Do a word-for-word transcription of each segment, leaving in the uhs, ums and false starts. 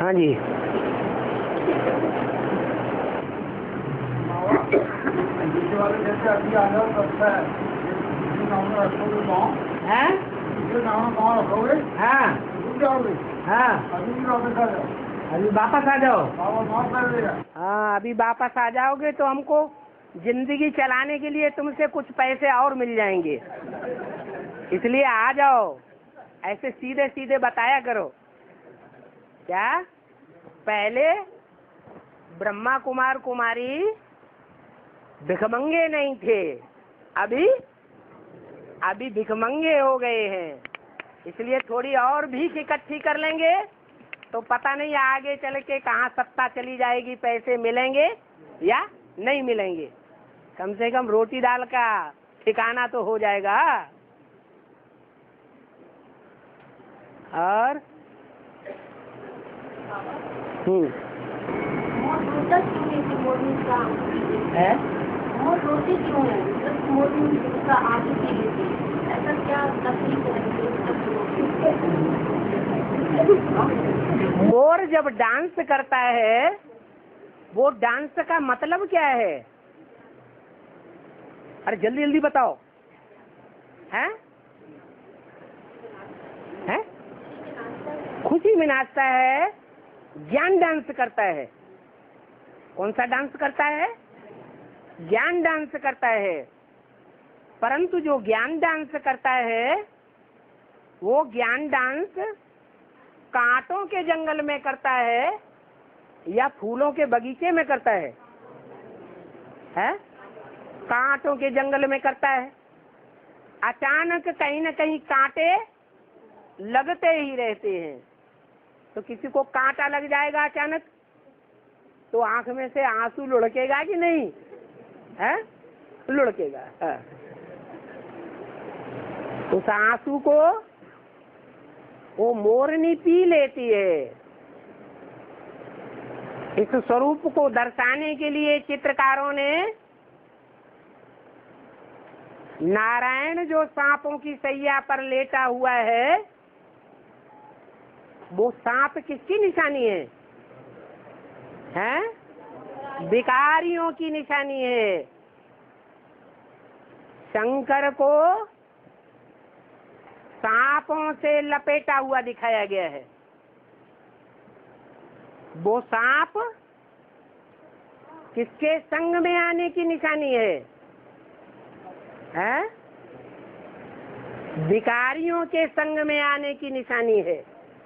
हाँ जी। हाँ हाँ हाँ, अभी वापस आ जाओ। हाँ, अभी वापस आ जाओगे तो हमको जिंदगी चलाने के लिए तुमसे कुछ पैसे और मिल जाएंगे, इसलिए आ जाओ। ऐसे सीधे सीधे बताया करो। क्या पहले ब्रह्मा कुमार कुमारी भिखमंगे नहीं थे, अभी अभी भिखमंगे हो गए हैं, इसलिए थोड़ी और भीख इकट्ठी कर लेंगे तो पता नहीं आगे चल के कहाँ सत्ता चली जाएगी, पैसे मिलेंगे या नहीं मिलेंगे। कम से कम रोटी दाल का ठिकाना तो हो जाएगा। और हम्म है रोटी क्यों है? का आगे के लिए ऐसा क्या तकलीफ है? मोर जब डांस करता है, वो डांस का मतलब क्या है? अरे जल्दी जल्दी बताओ। हैं हैं खुशी में नाचता है, ज्ञान डांस करता है। कौन सा डांस करता है? ज्ञान डांस करता है। परंतु जो ज्ञान डांस करता है वो ज्ञान डांस कांटों के जंगल में करता है या फूलों के बगीचे में करता है? है कांटों के जंगल में करता है। अचानक कहीं न कहीं कांटे लगते ही रहते हैं, तो किसी को कांटा लग जाएगा अचानक तो आंख में से आंसू लुढ़केगा कि नहीं? है लुढ़केगा। है। उस आंसू को वो मोरनी पी लेती है। इस स्वरूप को दर्शाने के लिए चित्रकारों ने नारायण जो सांपों की सैया पर लेटा हुआ है, वो सांप किसकी निशानी है? हैं? भिखारियों की निशानी है। शंकर को सांपों से लपेटा हुआ दिखाया गया है। वो सांप किसके संग में आने की निशानी है? हैं? भिखारियों के संग में आने की निशानी है।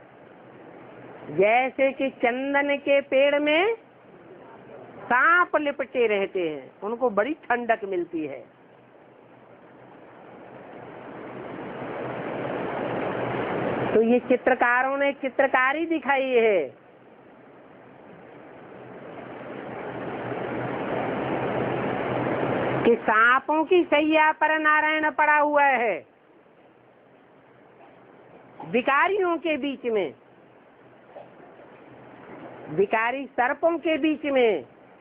जैसे कि चंदन के पेड़ में सांप लिपटे रहते हैं, उनको बड़ी ठंडक मिलती है। तो ये चित्रकारों ने चित्रकारी दिखाई है। कि सांपों की सैया पर नारायण पड़ा हुआ है, भिखारियों के बीच में, भिखारी सर्पों के बीच में।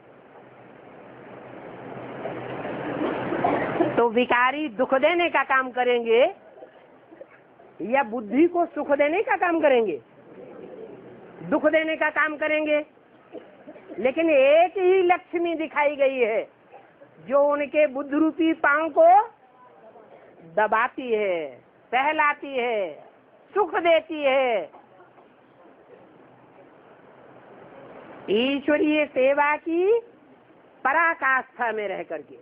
तो भिखारी दुख देने का काम करेंगे या बुद्धि को सुख देने का काम करेंगे? दुख देने का काम करेंगे। लेकिन एक ही लक्ष्मी दिखाई गई है जो उनके बुद्ध रूपी पांव को दबाती है, सहलाती है, सुख देती है। ईश्वरीय सेवा की पराकाष्ठा में रह करके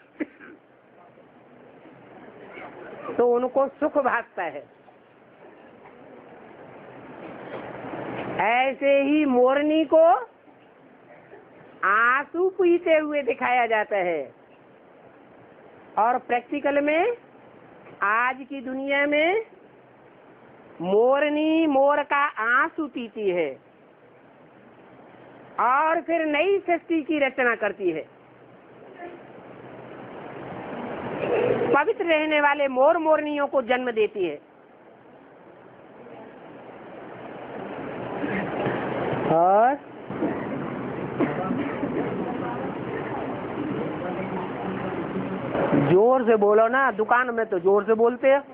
तो उनको सुख भासता है। ऐसे ही मोरनी को आंसू पीते हुए दिखाया जाता है। और प्रैक्टिकल में आज की दुनिया में मोरनी मोर का आंसू पीती है और फिर नई सृष्टि की रचना करती है। पवित्र रहने वाले मोर मोरनियों को जन्म देती है। और जोर से बोलो ना, दुकान में तो जोर से बोलते हैं।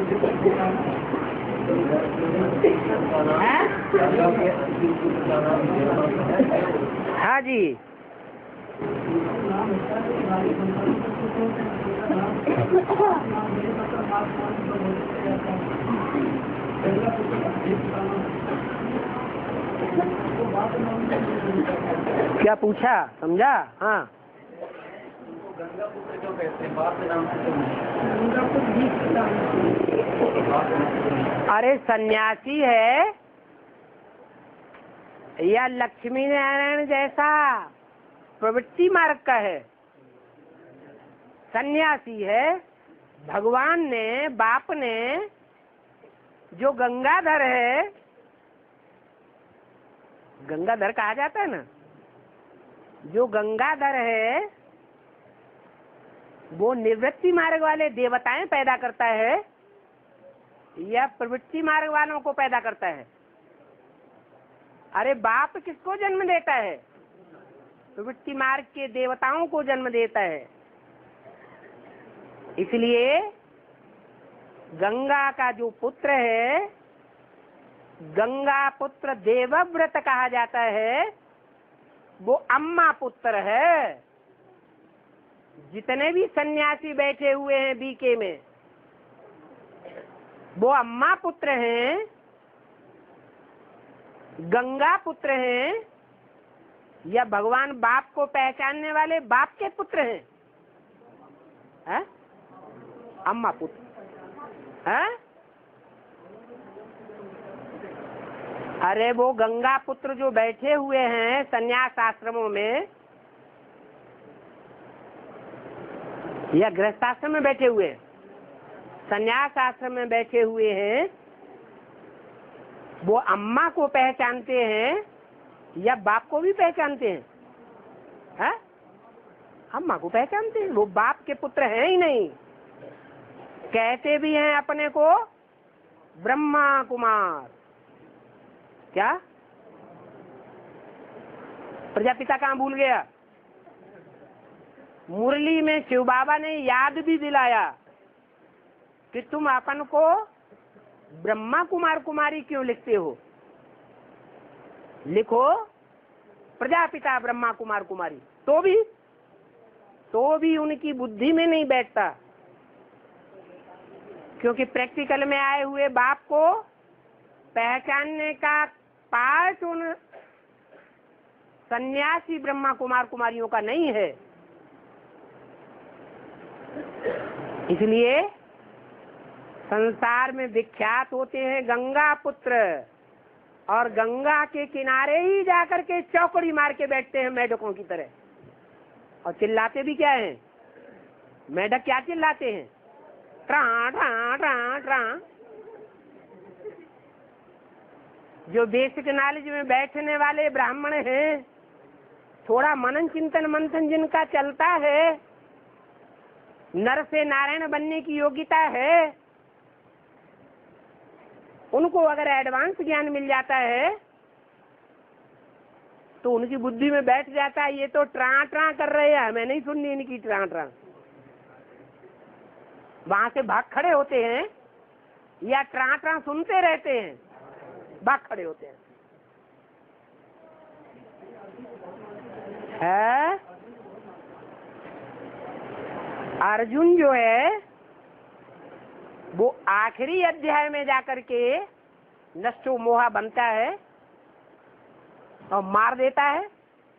हैं? हाँ जी, क्या पूछा, समझा? हाँ, अरे सन्यासी है या लक्ष्मी नारायण जैसा प्रवृत्ति मार्ग का है? सन्यासी है, भगवान ने, बाप ने जो गंगाधर है, गंगाधर कहा जाता है ना, जो गंगाधर है वो निवृत्ति मार्ग वाले देवताएं पैदा करता है या प्रवृत्ति मार्ग वालों को पैदा करता है? अरे बाप किसको जन्म देता है? प्रवृत्ति मार्ग के देवताओं को जन्म देता है। इसलिए गंगा का जो पुत्र है, गंगा पुत्र देवव्रत कहा जाता है, वो अम्मा पुत्र है। जितने भी सन्यासी बैठे हुए हैं बीके में, वो अम्मा पुत्र हैं, गंगा पुत्र हैं, या भगवान बाप को पहचानने वाले बाप के पुत्र हैं? है? अम्मा पुत्र है? अरे वो गंगा पुत्र जो बैठे हुए हैं सन्यास आश्रमों में या गृहस्थाश्रम में बैठे हुए हैं, सन्यास आश्रम में बैठे हुए हैं, वो अम्मा को पहचानते हैं या बाप को भी पहचानते हैं? है? अम्मा को पहचानते हैं। वो बाप के पुत्र हैं ही नहीं। कहते भी हैं अपने को ब्रह्मा कुमार। क्या प्रजापिता कहाँ भूल गया? मुरली में शिव बाबा ने याद भी दिलाया कि तुम अपन को ब्रह्मा कुमार कुमारी क्यों लिखते हो? लिखो प्रजापिता ब्रह्मा कुमार कुमारी। तो भी तो भी उनकी बुद्धि में नहीं बैठता, क्योंकि प्रैक्टिकल में आए हुए बाप को पहचानने का पार्ट उन सन्यासी ब्रह्मा कुमार कुमारियों का नहीं है। इसलिए संसार में विख्यात होते हैं गंगा पुत्र, और गंगा के किनारे ही जाकर के चौकड़ी मार के बैठते हैं मेढकों की तरह, और चिल्लाते भी क्या हैं? मेढक क्या चिल्लाते हैं? ट्रा ट्रा ट्रा ट्रा। जो बेसिक नॉलेज में बैठने वाले ब्राह्मण हैं, थोड़ा मनन चिंतन मंथन जिनका चलता है, नर से नारायण बनने की योग्यता है, उनको अगर एडवांस ज्ञान मिल जाता है तो उनकी बुद्धि में बैठ जाता है ये तो ट्रा ट्रा कर रहे हैं, हमें नहीं सुननी इनकी ट्रा ट्रा। वहां से भाग खड़े होते हैं या ट्रा ट्रा सुनते रहते हैं, भाग खड़े होते हैं। है? अर्जुन जो है वो आखिरी अध्याय में जाकर के नष्टो मोहा बनता है और मार देता है,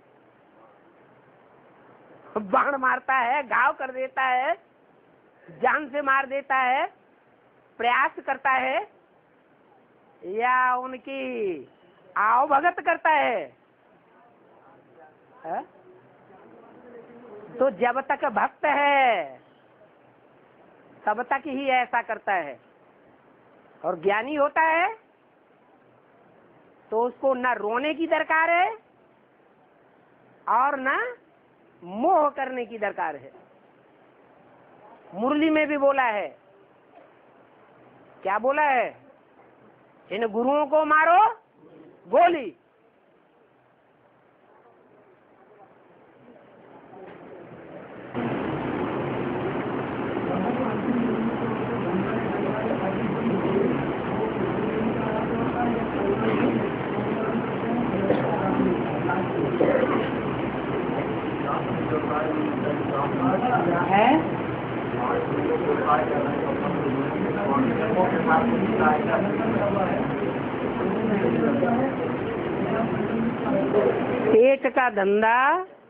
बाण मारता है, घाव कर देता है, जान से मार देता है, प्रयास करता है या उनकी आओ भगत करता है, है? तो जब तक भक्त है तब तक ही ऐसा करता है, और ज्ञानी होता है तो उसको न रोने की दरकार है और न मोह करने की दरकार है। मुरली में भी बोला है, क्या बोला है? इन गुरुओं को मारो गोली। है। पेट का धंधा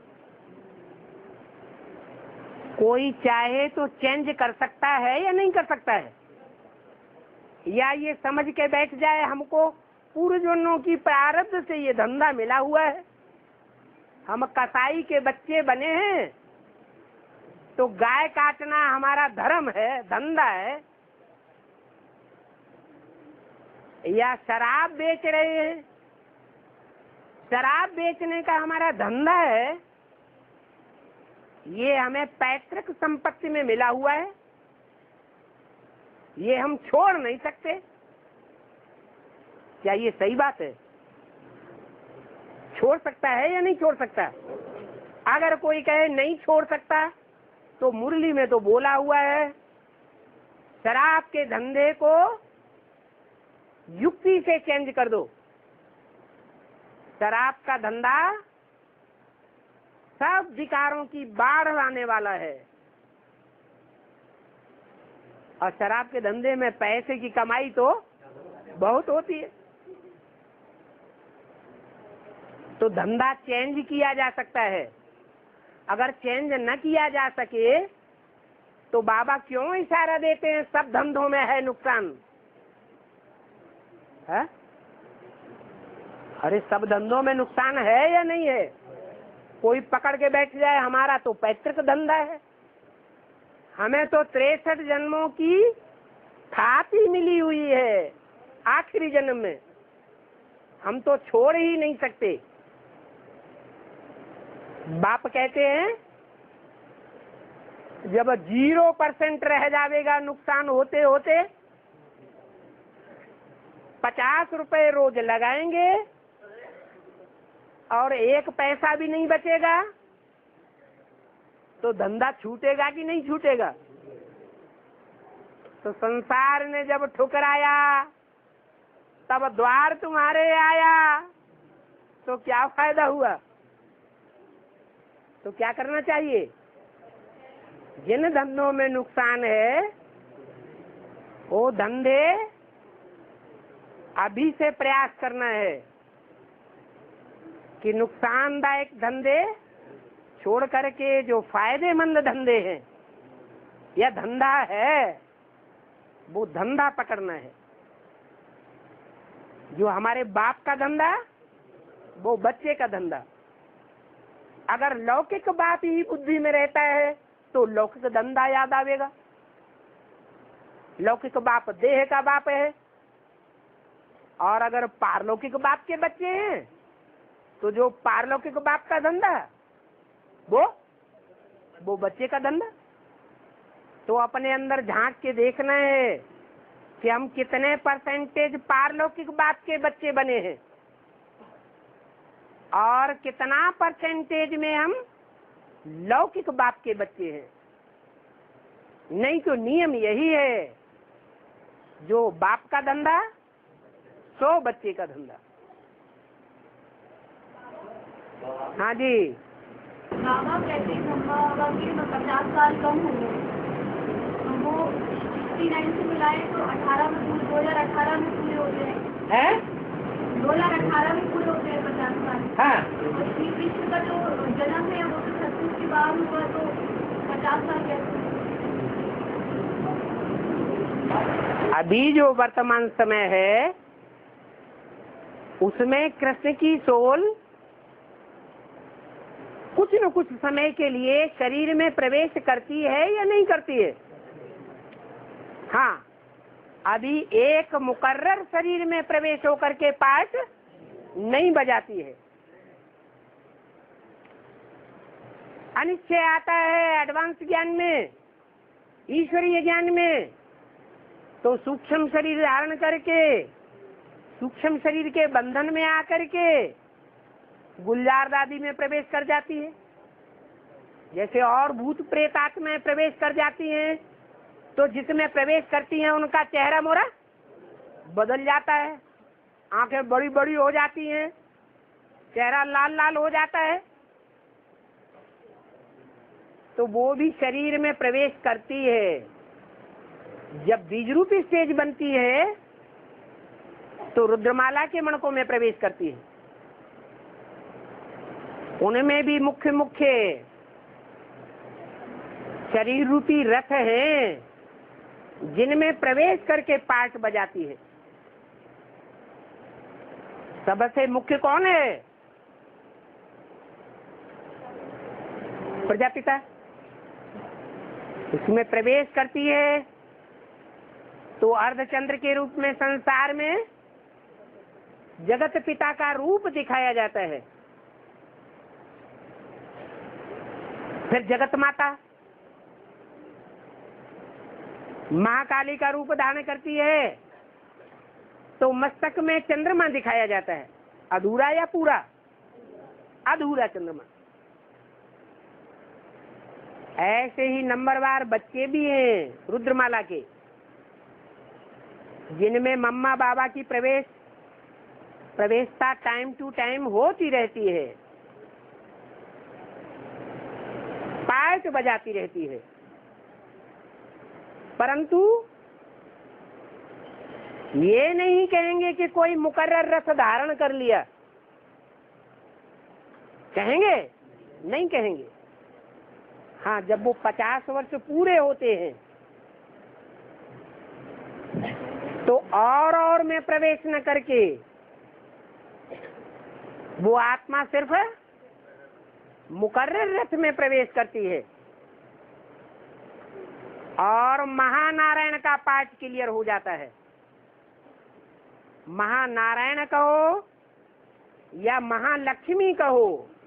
कोई चाहे तो चेंज कर सकता है या नहीं कर सकता है, या ये समझ के बैठ जाए हमको पूर्व जन्मों की प्रारब्ध से ये धंधा मिला हुआ है, हम कसाई के बच्चे बने हैं तो गाय काटना हमारा धर्म है, धंधा है, या शराब बेच रहे हैं, शराब बेचने का हमारा धंधा है, ये हमें पैतृक संपत्ति में मिला हुआ है, ये हम छोड़ नहीं सकते। क्या ये सही बात है? छोड़ सकता है या नहीं छोड़ सकता? अगर कोई कहे नहीं छोड़ सकता तो मुरली में तो बोला हुआ है शराब के धंधे को युक्ति से चेंज कर दो। शराब का धंधा सब विकारों की बाढ़ लाने वाला है, और शराब के धंधे में पैसे की कमाई तो बहुत होती है। तो धंधा चेंज किया जा सकता है। अगर चेंज न किया जा सके तो बाबा क्यों इशारा देते हैं सब धंधों में है नुकसान है? अरे सब धंधों में नुकसान है या नहीं है? कोई पकड़ के बैठ जाए हमारा तो पैतृक धंधा है, हमें तो तिरसठ जन्मों की थापी मिली हुई है, आखिरी जन्म में हम तो छोड़ ही नहीं सकते। बाप कहते हैं जब जीरो परसेंट रह जाएगा नुकसान होते होते, पचास रुपए रोज लगाएंगे और एक पैसा भी नहीं बचेगा, तो धंधा छूटेगा कि नहीं छूटेगा? तो संसार ने जब ठुकराया तब द्वार तुम्हारे आया, तो क्या फायदा हुआ? तो क्या करना चाहिए? जिन धंधों में नुकसान है वो धंधे अभी से प्रयास करना है कि नुकसानदायक धंधे छोड़ करके जो फायदेमंद धंधे हैं या धंधा है वो धंधा पकड़ना है। जो हमारे बाप का धंधा वो बच्चे का धंधा। अगर लौकिक बात ही बुद्धि में रहता है तो लौकिक धंधा याद आवेगा। लौकिक बाप देह का बाप है, और अगर पारलौकिक बाप के बच्चे हैं तो जो पारलौकिक बाप का धंधा वो वो बच्चे का धंधा। तो अपने अंदर झांक के देखना है कि हम कितने परसेंटेज पारलौकिक बाप के बच्चे बने हैं और कितना परसेंटेज में हम लौकिक बाप के बच्चे हैं। नहीं तो नियम यही है, जो बाप का धंधा सो बच्चे का धंधा। हाँ जी। बाबा कहते हैं कि पचास साल कम हो गए, तो वो सिक्सटी नाइन से मिलाए तो अठारह में दो हजार अठारह में पूरे होते हैं हैं? दो हजार अठारह में पूरे होते हैं पचास साल। हाँ। और श्री कृष्ण का जो जन्म है वो तो छत्तीस के बाद हुआ, तो पचास साल कैसे? अभी जो वर्तमान समय है उसमें कृष्ण की सोल कुछ न कुछ समय के लिए शरीर में प्रवेश करती है या नहीं करती है? हाँ, अभी एक मुकर्रर शरीर में प्रवेश होकर के पाठ नहीं बजाती है। अनिश्चय आता है एडवांस ज्ञान में, ईश्वरीय ज्ञान में, तो सूक्ष्म शरीर धारण करके सूक्ष्म शरीर के बंधन में आकर के गुलजार दादी में प्रवेश कर जाती है। जैसे और भूत प्रेत आत्माएं प्रवेश कर जाती हैं, तो जिसमें प्रवेश करती हैं उनका चेहरा मोरा बदल जाता है, आंखें बड़ी बड़ी हो जाती हैं, चेहरा लाल लाल हो जाता है। तो वो भी शरीर में प्रवेश करती है। जब बीज रूपी स्टेज बनती है तो रुद्रमाला के मणकों में प्रवेश करती है। उनमें भी मुख्य मुख्य शरीर रूपी रथ हैं जिनमें प्रवेश करके पाठ बजाती है। सबसे मुख्य कौन है? प्रजापिता। इसमें प्रवेश करती है तो अर्धचंद्र के रूप में संसार में जगत पिता का रूप दिखाया जाता है। फिर जगत माता महाकाली का रूप धारण करती है तो मस्तक में चंद्रमा दिखाया जाता है। अधूरा या पूरा? अधूरा चंद्रमा। ऐसे ही नंबरवार बच्चे भी हैं रुद्रमाला के, जिनमें मम्मा बाबा की प्रवेश प्रवेशता टाइम टू टाइम होती रहती है, पार्ट बजाती रहती है, परंतु ये नहीं कहेंगे कि कोई मुकर्रर रस धारण कर लिया। कहेंगे? नहीं कहेंगे। हाँ, जब वो पचास वर्ष पूरे होते हैं तो और और में प्रवेश न करके वो आत्मा सिर्फ मुकर्रर रथ में प्रवेश करती है और महानारायण का पाठ क्लियर हो जाता है। महानारायण कहो या महालक्ष्मी कहो,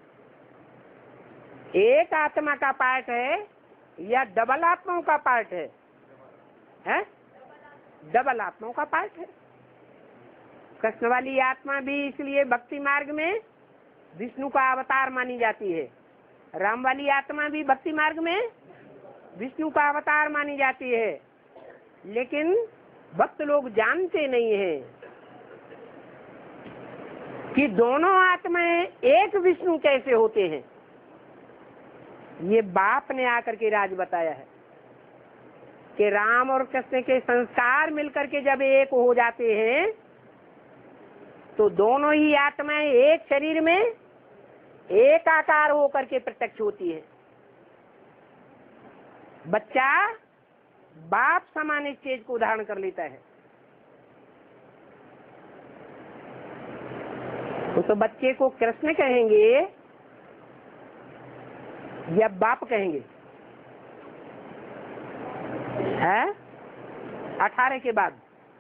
एक आत्मा का पाठ है या डबल आत्माओं का पाठ है? हैं? डबल आत्माओं का पाठ है। कृष्ण वाली आत्मा भी इसलिए भक्ति मार्ग में विष्णु का अवतार मानी जाती है। राम वाली आत्मा भी भक्ति मार्ग में विष्णु का अवतार मानी जाती है। लेकिन भक्त लोग जानते नहीं हैं कि दोनों आत्माएं एक विष्णु कैसे होते हैं। ये बाप ने आकर के राज बताया है कि राम और कृष्ण के संस्कार मिलकर के जब एक हो जाते हैं तो दोनों ही आत्माएं एक शरीर में एक आकार होकर के प्रत्यक्ष होती है। बच्चा बाप समान स्टेज को धारण कर लेता है। तो, तो बच्चे को कृष्ण कहेंगे या बाप कहेंगे? है अठारह के बाद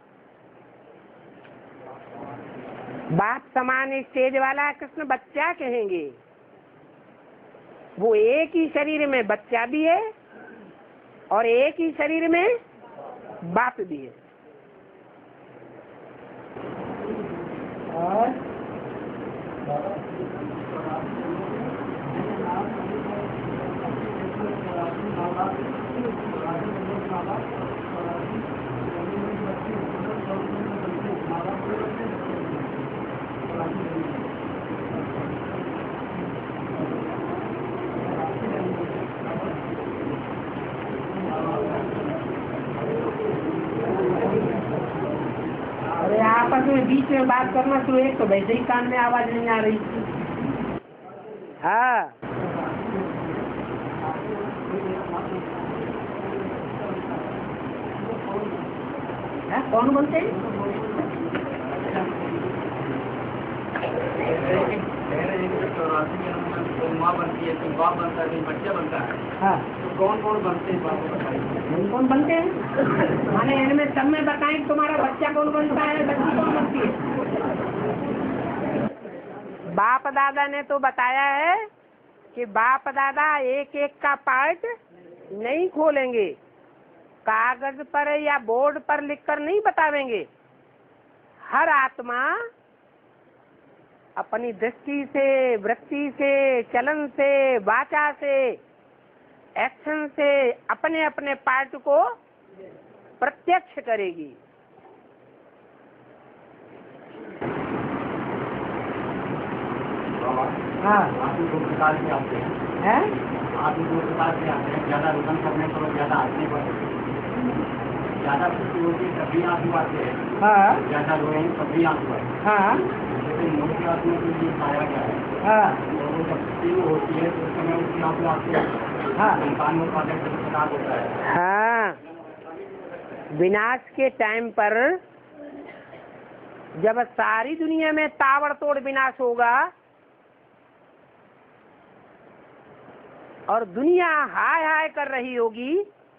बाप समान स्टेज वाला कृष्ण बच्चा कहेंगे। वो एक ही शरीर में बच्चा भी है और एक ही शरीर में बाप भी है। और अरे आपस में बीच में बात करना शुरू है तो वैसे ही कान में आवाज नहीं आ रही। हाँ, है? कौन बोलते हैं? तो माँ बनती है, तो बाप बनता है, बच्चा बनता है। हाँ, तो कौन कौन बनते हैं? बाप बताइए। कौन कौन बनते हैं? माने इनमें सब में बताएं तुम्हारा बच्चा कौन बनता है, बच्ची कौन बनती है? बाप दादा ने तो बताया है कि बाप दादा एक एक का पार्ट नहीं खोलेंगे, कागज पर या बोर्ड पर लिखकर नहीं बतावेंगे। हर आत्मा अपनी दृष्टि से, वृत्ति से, चलन से, वाचा से, एक्शन से अपने अपने पार्ट को प्रत्यक्ष करेगी। हाँ, दो प्रकार के आते हैं। है? आदमी को के पास जाते हैं, ज्यादा रुदन करने पर ज्यादा हंसने पर ज्यादा खुशी होती है तभी आंसू आते हैं। हाँ ज्यादा रोए तभी आंसू आते हैं। हाँ जैसे मोटी आदमी के लिए पाया गया है, हाँ तो वो जब खुशी होती है तो उस समय उसकी आंसू आते हैं। हाँ इंसान में उत्पादन खराब होता है। हाँ, विनाश के टाइम पर जब सारी दुनिया में ताबड़तोड़ विनाश होगा और दुनिया हाय हाय कर रही होगी,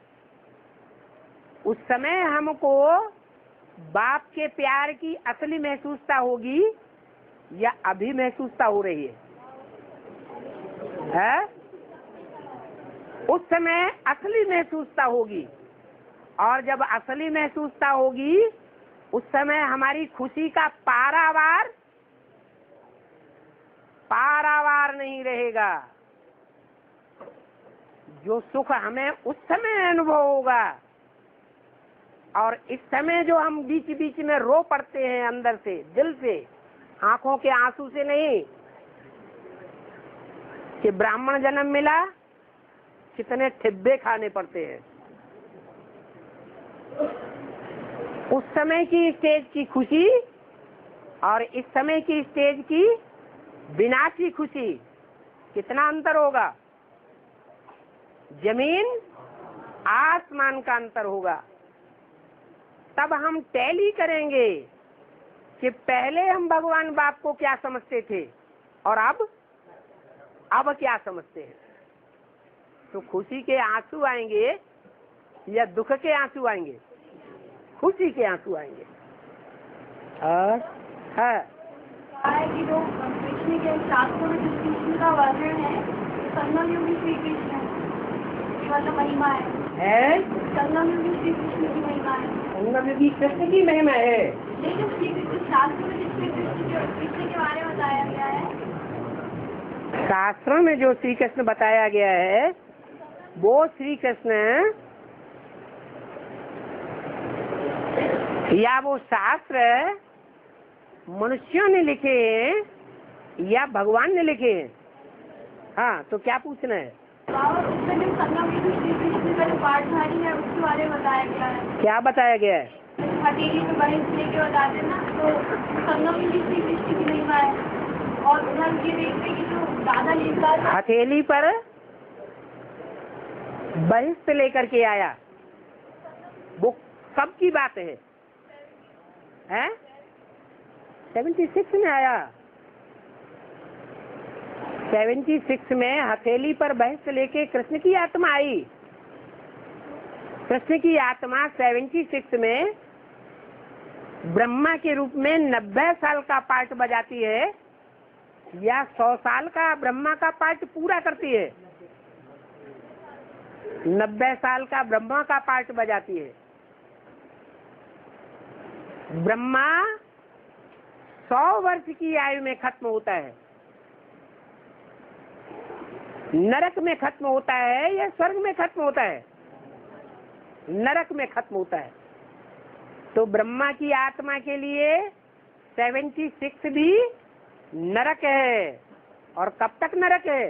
उस समय हमको बाप के प्यार की असली महसूसता होगी या अभी महसूसता हो रही है, है? उस समय असली महसूसता होगी, और जब असली महसूसता होगी उस समय हमारी खुशी का पारावार पारावार नहीं रहेगा। जो सुख हमें उस समय अनुभव होगा, और इस समय जो हम बीच बीच में रो पड़ते हैं अंदर से, दिल से, आंखों के आंसू से नहीं, कि ब्राह्मण जन्म मिला, कितने ठिब्बे खाने पड़ते हैं। उस समय की स्टेज की खुशी और इस समय की स्टेज की विनाशी खुशी, कितना अंतर होगा? जमीन आसमान का अंतर होगा। तब हम टैली करेंगे कि पहले हम भगवान बाप को क्या समझते थे और अब अब क्या समझते हैं। तो खुशी के आंसू आएंगे या दुख के आंसू आएंगे? खुशी के आंसू आएंगे। और है कि जो कृष्ण के शास्त्रों में जिस कृष्ण का वर्णन है, संगम युगी श्री कृष्ण की मतलब महिमा है, है संगम युगी श्री कृष्ण की महिमा है। संगम युगी कृष्ण की महिमा है। लेकिन श्री कृष्ण शास्त्र में जिसमें कृष्ण के कृष्ण के बारे में बताया गया है, शास्त्रों में जो श्री कृष्ण बताया गया है, वो श्री कृष्ण या वो शास्त्र मनुष्यों ने लिखे हैं या भगवान ने लिखे हैं? हाँ, तो क्या पूछना है? और उसमें जो संगम युगी श्री कृष्ण का जो पाठधारी है उसके बारे में बताया गया है। क्या बताया गया है? हथेली में बड़े लेके बताते ना, तो संगम युगी श्री कृष्ण की महिमा है। और उधर ये देखते कि जो दादा लीला हथेली पर बहिष्ठ लेकर के आया, वो कब की बात है? हैं? सेवेंटी सिक्स में आया। सेवेंटी सिक्स में हथेली पर बहिष्ठ लेके कृष्ण की आत्मा आई। कृष्ण की आत्मा सेवेंटी सिक्स में ब्रह्मा के रूप में नब्बे साल का पार्ट बजाती है या सौ साल का ब्रह्मा का पार्ट पूरा करती है? नब्बे साल का ब्रह्मा का पार्ट बजाती है। ब्रह्मा सौ वर्ष की आयु में खत्म होता है। नरक में खत्म होता है या स्वर्ग में खत्म होता है? नरक में खत्म होता है। तो ब्रह्मा की आत्मा के लिए सेवेंटी सिक्स भी नरक है। और कब तक नरक है?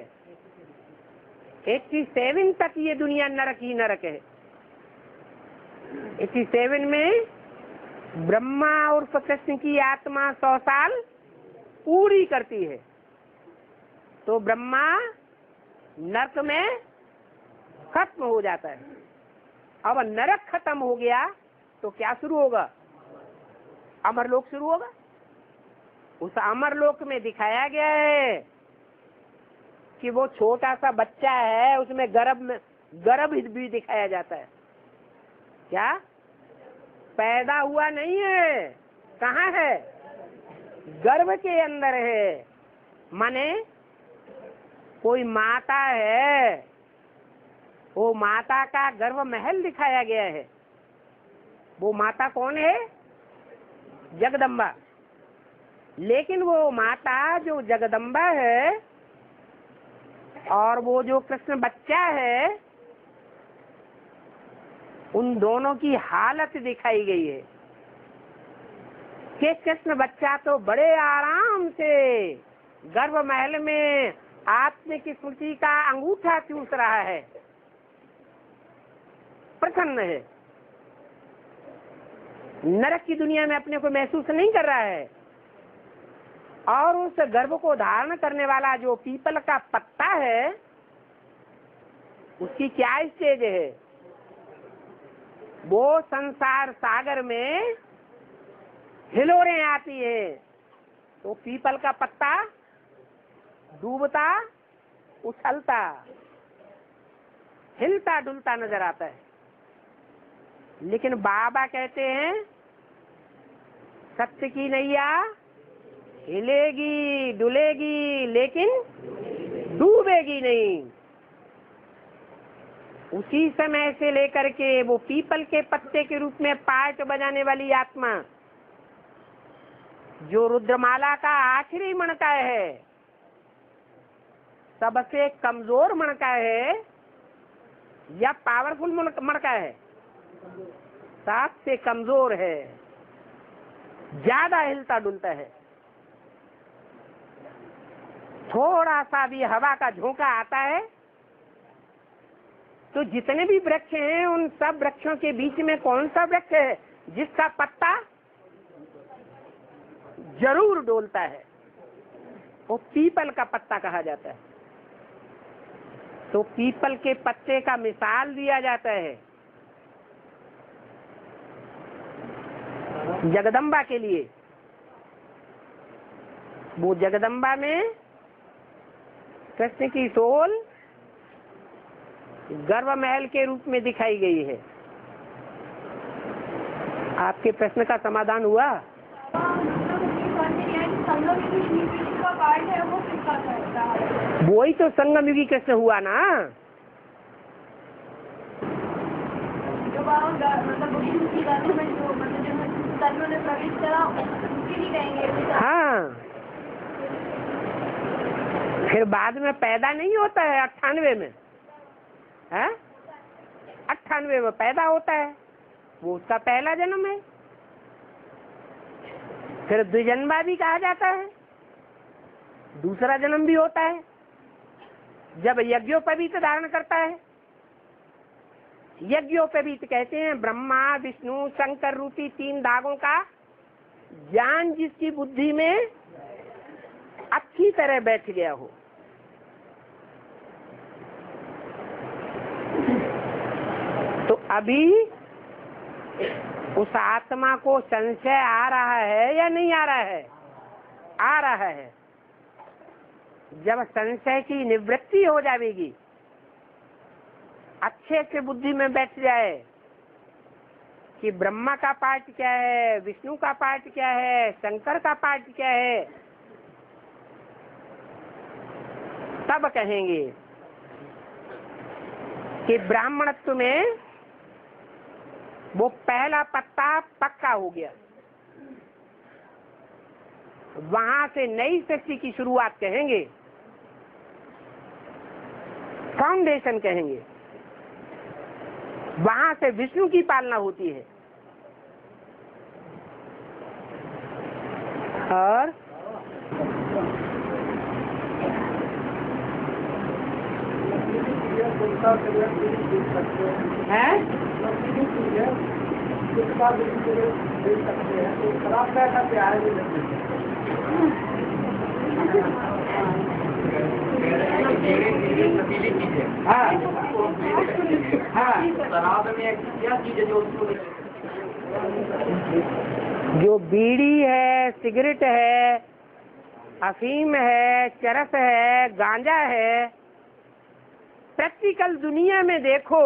एट्टी सेवन तक ये दुनिया नरक ही नरक है। एट्टी सेवन में ब्रह्मा और कृष्ण की आत्मा सौ साल पूरी करती है, तो ब्रह्मा नरक में खत्म हो जाता है। अब नरक खत्म हो गया तो क्या शुरू होगा? अमरलोक शुरू होगा। उस अमरलोक में दिखाया गया है कि वो छोटा सा बच्चा है, उसमें गर्भ में गर्भ भी दिखाया जाता है। क्या पैदा हुआ नहीं है? कहाँ है? गर्भ के अंदर है। माने कोई माता है, वो माता का गर्भ महल दिखाया गया है। वो माता कौन है? जगदम्बा। लेकिन वो माता जो जगदम्बा है और वो जो कृष्ण बच्चा है, उन दोनों की हालत दिखाई गई है कि कृष्ण बच्चा तो बड़े आराम से गर्भ महल में आत्मिक स्मृति का अंगूठा चूस रहा है, प्रसन्न है, नरक की दुनिया में अपने को महसूस नहीं कर रहा है। और उस गर्भ को धारण करने वाला जो पीपल का पत्ता है, उसकी क्या स्टेज है? वो संसार सागर में हिलोरें आती है तो पीपल का पत्ता डूबता, उछलता, हिलता डुलता नजर आता है। लेकिन बाबा कहते हैं सत्य की नैया हिलेगी डुलेगी लेकिन डूबेगी नहीं। उसी समय से लेकर के वो पीपल के पत्ते के रूप में पार्ट बजाने वाली आत्मा जो रुद्रमाला का आखिरी मणका है, सबसे कमजोर मणका है या पावरफुल मणका है? सबसे कमजोर है, ज्यादा हिलता डुलता है। थोड़ा सा भी हवा का झोंका आता है तो जितने भी वृक्ष हैं उन सब वृक्षों के बीच में कौन सा वृक्ष है जिसका पत्ता जरूर डोलता है? वो पीपल का पत्ता कहा जाता है। तो पीपल के पत्ते का मिसाल दिया जाता है जगदम्बा के लिए। वो जगदम्बा में कृष्ण की सोल गर्भ महल के रूप में दिखाई गई है। आपके प्रश्न का समाधान हुआ? वही तो संगम युगी कृष्ण हुआ ना। हाँ, फिर बाद में पैदा नहीं होता है अट्ठानवे में, है अट्ठानवे में पैदा होता है, वो उसका पहला जन्म है। फिर द्विजन्मा भी कहा जाता है, दूसरा जन्म भी होता है जब यज्ञोपवीत धारण करता है। यज्ञोपवीत कहते हैं ब्रह्मा विष्णु शंकर रूपी तीन धागों का ज्ञान जिसकी बुद्धि में अच्छी तरह बैठ गया हो। तो अभी उस आत्मा को संशय आ रहा है या नहीं आ रहा है? आ रहा है। जब संशय की निवृत्ति हो जाएगी, अच्छे से बुद्धि में बैठ जाए कि ब्रह्मा का पार्ट क्या है, विष्णु का पार्ट क्या है, शंकर का पार्ट क्या है, तब कहेंगे कि ब्राह्मणत्व में वो पहला पत्ता पक्का हो गया। वहां से नई सृष्टि की शुरुआत कहेंगे, फाउंडेशन कहेंगे। वहां से विष्णु की पालना होती है। और है जो बीड़ी है, सिगरेट है, अफीम है, चरस है, गांजा है, प्रैक्टिकल दुनिया में देखो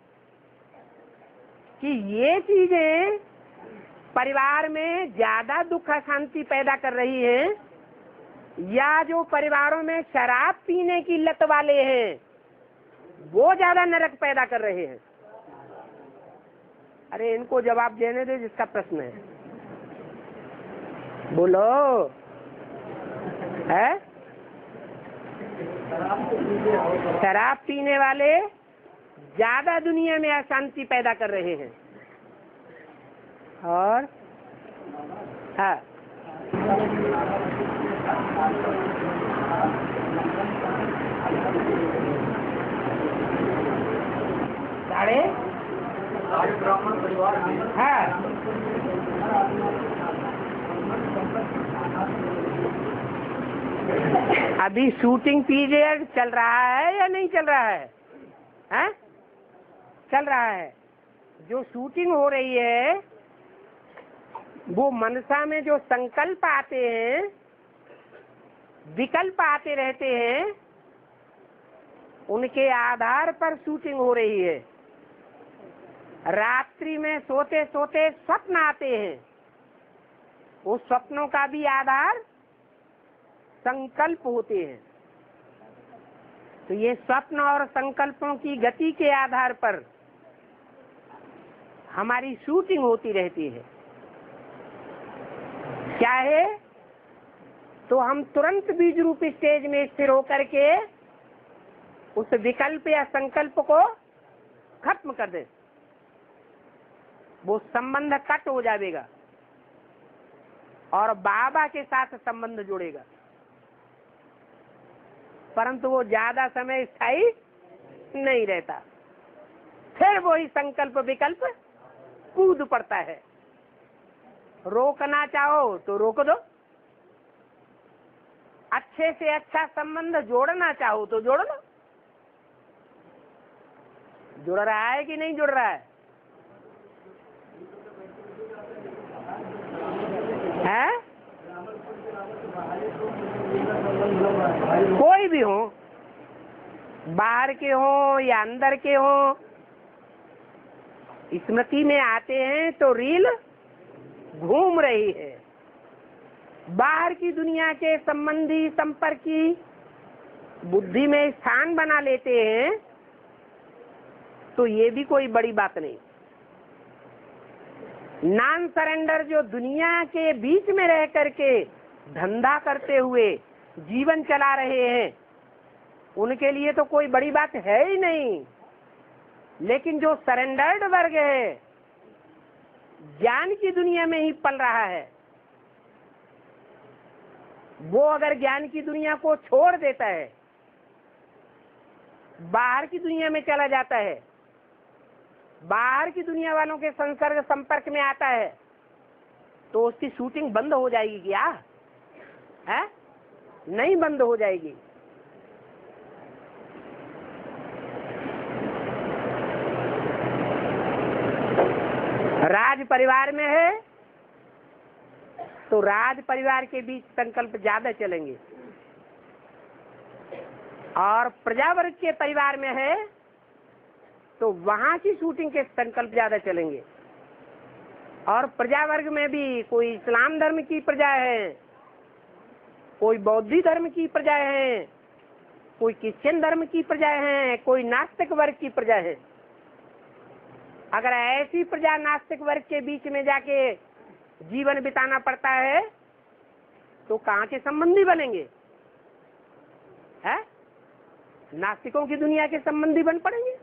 कि ये चीजें परिवार में ज्यादा दुख अशांति पैदा कर रही हैं या जो परिवारों में शराब पीने की लत वाले हैं वो ज्यादा नरक पैदा कर रहे हैं? अरे इनको जवाब देने दो जिसका प्रश्न है, बोलो। है शराब पीने वाले ज्यादा दुनिया में अशांति पैदा कर रहे हैं। और हाँ हाँ, अभी शूटिंग पीरियड चल रहा है या नहीं चल रहा है? हैं? चल रहा है। जो शूटिंग हो रही है वो मनसा में जो संकल्प आते हैं, विकल्प आते रहते हैं, उनके आधार पर शूटिंग हो रही है। रात्रि में सोते सोते स्वप्न आते हैं, उस स्वप्नों का भी आधार संकल्प होते हैं। तो ये स्वप्न और संकल्पों की गति के आधार पर हमारी शूटिंग होती रहती है। चाहे तो हम तुरंत बीज रूप स्टेज में स्थिर होकर के उस विकल्प या संकल्प को खत्म कर दे, वो संबंध कट हो जाएगा और बाबा के साथ संबंध जुड़ेगा, परंतु वो ज्यादा समय स्थायी नहीं रहता। फिर वही संकल्प विकल्प कूद पड़ता है। रोकना चाहो तो रोक दो, अच्छे से अच्छा संबंध जोड़ना चाहो तो जोड़ लो। जुड़ रहा है कि नहीं जुड़ रहा है? है? कोई भी हो, बाहर के हो या अंदर के हो, स्मृति में आते हैं तो रील घूम रही है। बाहर की दुनिया के संबंधी संपर्की बुद्धि में स्थान बना लेते हैं तो ये भी कोई बड़ी बात नहीं। नॉन सरेंडर जो दुनिया के बीच में रह करके धंधा करते हुए जीवन चला रहे हैं, उनके लिए तो कोई बड़ी बात है ही नहीं। लेकिन जो सरेंडर्ड वर्ग है, ज्ञान की दुनिया में ही पल रहा है, वो अगर ज्ञान की दुनिया को छोड़ देता है, बाहर की दुनिया में चला जाता है, बाहर की दुनिया वालों के संसर्ग संपर्क में आता है, तो उसकी शूटिंग बंद हो जाएगी क्या? है? नहीं बंद हो जाएगी। राज परिवार में है तो राज परिवार के बीच संकल्प ज्यादा चलेंगे, और प्रजावर्ग के परिवार में है तो वहां की शूटिंग के संकल्प ज्यादा चलेंगे। और प्रजावर्ग में भी कोई इस्लाम धर्म की प्रजा है, कोई बौद्ध धर्म की प्रजा है, कोई क्रिश्चियन धर्म की प्रजा है, कोई नास्तिक वर्ग की प्रजा है। अगर ऐसी प्रजा नास्तिक वर्ग के बीच में जाके जीवन बिताना पड़ता है तो कहाँ के संबंधी बनेंगे? है? नास्तिकों की दुनिया के संबंधी बन पड़ेंगे।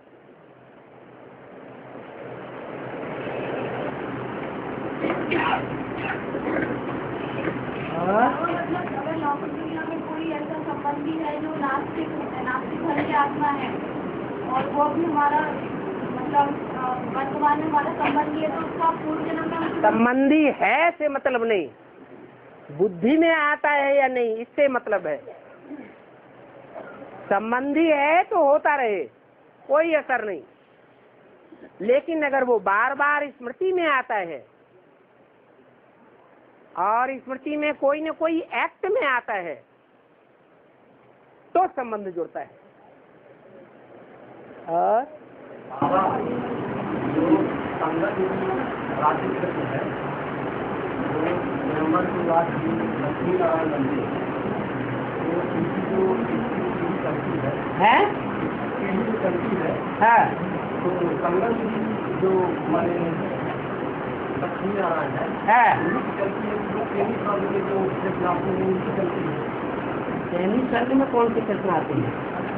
मतलब अगर लौकिक दुनिया में कोई ऐसा संबंधी है जो नास्तिक नास्तिक धर्म की आत्मा है और वो भी हमारा मतलब वर्तमान में हमारा संबंधी है, तो उसका पूर्व जन्म में संबंधी है से मतलब नहीं, बुद्धि में आता है या नहीं इससे मतलब है। संबंधी है तो होता रहे, कोई असर नहीं। लेकिन अगर वो बार बार स्मृति में आता है और स्मृति में कोई न कोई एक्ट में आता है तो संबंध जुड़ता है। और जो संगत राज्य है वो नंबर की बात लक्ष्मी नारायण मंदिर, तो इनकी जो चलती है है इनकी जो चलती है हाँ तो संगत जो हमारे लक्ष्मी नारायण है है उनकी चलती है, जो प्रेमी स्वर्ग के जो खिलाफ है उनकी चलती है। पहली स्वर्ग में कौन सी कल्पना आती है?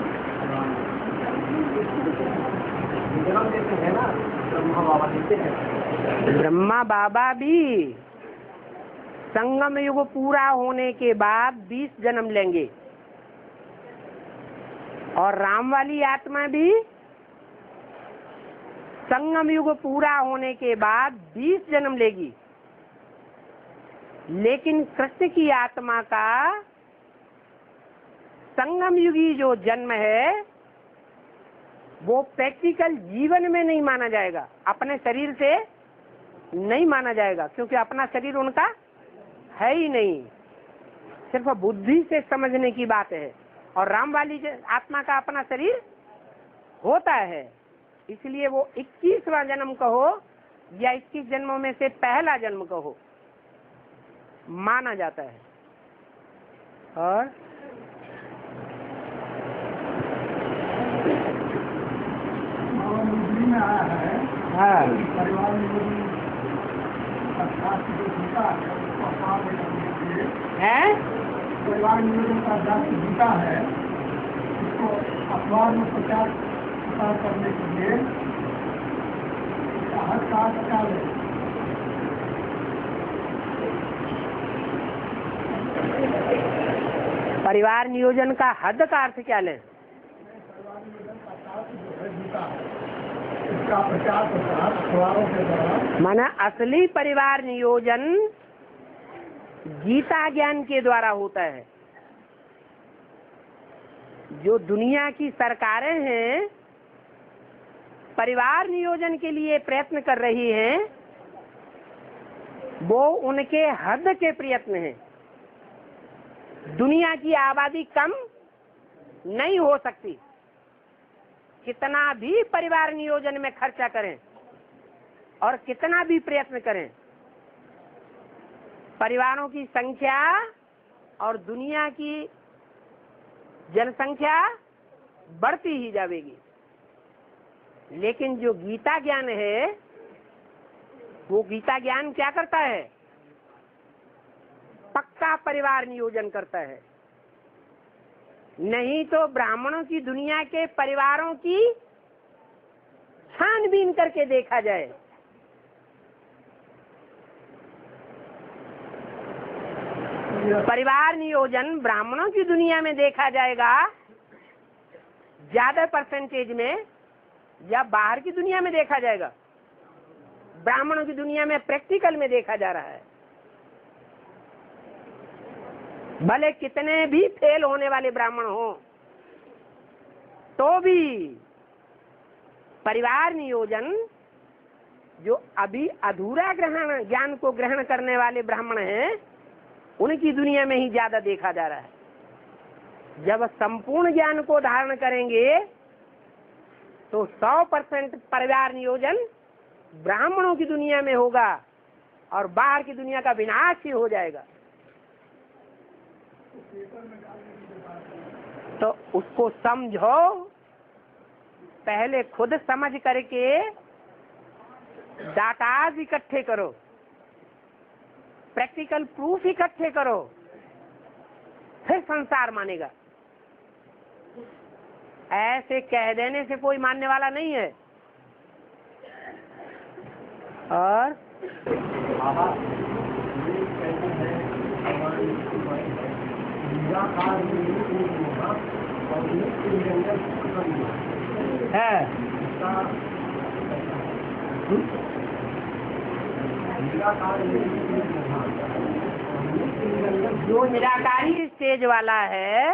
जन्म देते हैं ना, ब्रह्मा बाबा देते हैं। ब्रह्मा बाबा भी संगम युग पूरा होने के बाद बीस जन्म लेंगे, और राम वाली आत्मा भी संगम युग पूरा होने के बाद बीस जन्म लेगी, लेकिन कृष्ण की आत्मा का संगम युगी जो जन्म है वो प्रैक्टिकल जीवन में नहीं माना जाएगा, अपने शरीर से नहीं माना जाएगा, क्योंकि अपना शरीर उनका है ही नहीं, सिर्फ बुद्धि से समझने की बात है। और राम वाली आत्मा का अपना शरीर होता है, इसलिए वो इक्कीसवां जन्म कहो या इक्कीस जन्मों में से पहला जन्म कहो माना जाता है। और में आया है हाँ परिवार में अर्थात जो गीता है उसको अपना करने के लिए है परिवार नियोजन का अभ्यास गीता है उसको अखबार में प्रचार प्रसार करने के लिए हर कार्य क्या है। परिवार नियोजन का हद का अर्थ क्या लें? इसका प्रचार प्रसार अखबारों के द्वारा, माना असली परिवार नियोजन गीता ज्ञान के द्वारा होता है। जो दुनिया की सरकारें हैं परिवार नियोजन के लिए प्रयत्न कर रही हैं, वो उनके हद के प्रयत्न हैं। दुनिया की आबादी कम नहीं हो सकती, कितना भी परिवार नियोजन में खर्चा करें और कितना भी प्रयत्न करें, परिवारों की संख्या और दुनिया की जनसंख्या बढ़ती ही जाएगी। लेकिन जो गीता ज्ञान है वो गीता ज्ञान क्या करता है? पक्का परिवार नियोजन करता है। नहीं तो ब्राह्मणों की दुनिया के परिवारों की छानबीन करके देखा जाए, परिवार नियोजन ब्राह्मणों की दुनिया में देखा जाएगा ज्यादा परसेंटेज में, या बाहर की दुनिया में देखा जाएगा? ब्राह्मणों की दुनिया में प्रैक्टिकल में देखा जा रहा है। भले कितने भी फेल होने वाले ब्राह्मण हो तो भी परिवार नियोजन जो अभी अधूरा ग्रहण ज्ञान को ग्रहण करने वाले ब्राह्मण हैं उनकी दुनिया में ही ज्यादा देखा जा रहा है। जब संपूर्ण ज्ञान को धारण करेंगे तो सौ परसेंट परिवार नियोजन ब्राह्मणों की दुनिया में होगा और बाहर की दुनिया का विनाश ही हो जाएगा। तो उसको समझो, पहले खुद समझ करके डाटाज इकट्ठे करो, प्रैक्टिकल प्रूफ इकट्ठे करो, फिर संसार मानेगा। ऐसे कह देने से कोई मानने वाला नहीं है। और है जो निराकारी स्टेज वाला है